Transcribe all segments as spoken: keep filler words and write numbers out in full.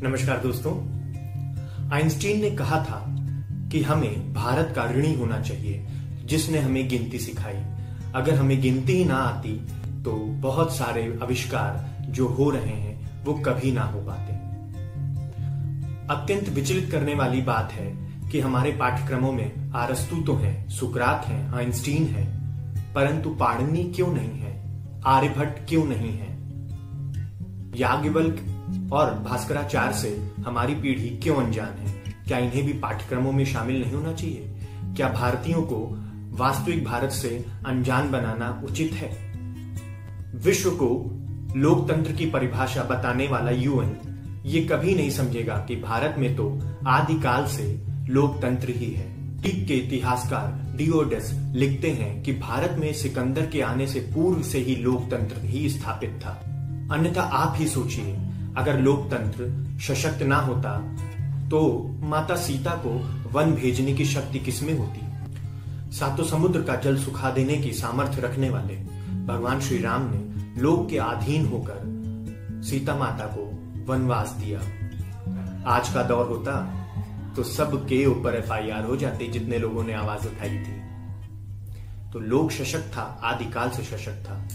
नमस्कार दोस्तों। आइंस्टीन ने कहा था कि हमें भारत का ऋणी होना चाहिए जिसने हमें गिनती सिखाई। अगर हमें गिनती ही ना आती तो बहुत सारे आविष्कार जो हो रहे हैं वो कभी ना हो पाते। अत्यंत विचलित करने वाली बात है कि हमारे पाठ्यक्रमों में अरस्तु तो है, सुकरात है, आइंस्टीन है, परंतु पाणिनि क्यों नहीं है, आर्यभट्ट क्यों नहीं है, याज्ञवल्क्य और भास्कराचार्य से हमारी पीढ़ी क्यों अनजान है। क्या इन्हें भी पाठ्यक्रमों में शामिल नहीं होना चाहिए? क्या भारतीयों को वास्तविक भारत से अनजान बनाना उचित है? विश्व को लोकतंत्र की परिभाषा बताने वाला यूएन ये कभी नहीं समझेगा कि भारत में तो आदिकाल से लोकतंत्र ही है। ग्रीक के इतिहासकार डियोडस लिखते हैं कि भारत में सिकंदर के आने से पूर्व से ही लोकतंत्र ही स्थापित था। अन्यथा आप ही सोचिए, अगर लोकतंत्र सशक्त ना होता तो माता सीता को वन भेजने की शक्ति किसमें होती? सातों समुद्र का जल सुखा देने की सामर्थ्य रखने वाले भगवान श्री राम ने लोक के अधीन होकर सीता माता को वनवास दिया। आज का दौर होता तो सबके ऊपर एफ आई आर हो जाती जितने लोगों ने आवाज उठाई थी। तो लोक सशक्त था, आदिकाल से सशक्त था।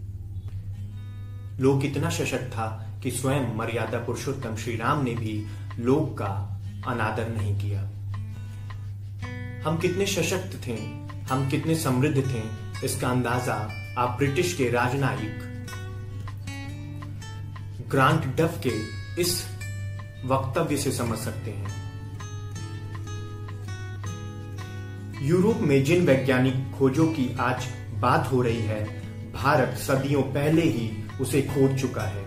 लोक इतना सशक्त था कि स्वयं मर्यादा पुरुषोत्तम श्री राम ने भी लोक का अनादर नहीं किया। हम कितने सशक्त थे, हम कितने समृद्ध थे, इसका अंदाजा आप ब्रिटिश के राजनयिक ग्रांट डफ के इस वक्तव्य से समझ सकते हैं। यूरोप में जिन वैज्ञानिक खोजों की आज बात हो रही है, भारत सदियों पहले ही उसे खोज चुका है।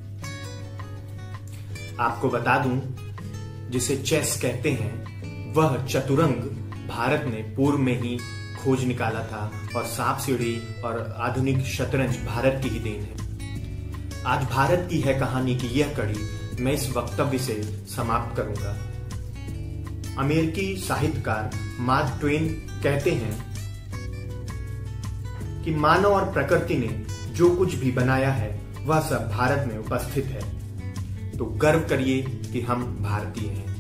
आपको बता दूं, जिसे चेस कहते हैं वह चतुरंग भारत ने पूर्व में ही खोज निकाला था और सांप सीढ़ी और आधुनिक शतरंज भारत की ही देन है। आज भारत की है कहानी की यह कड़ी मैं इस वक्तव्य से समाप्त करूंगा। अमेरिकी साहित्यकार मार्क ट्वेन कहते हैं कि मानव और प्रकृति ने जो कुछ भी बनाया है वह सब भारत में उपस्थित है। तो गर्व करिए कि हम भारतीय हैं।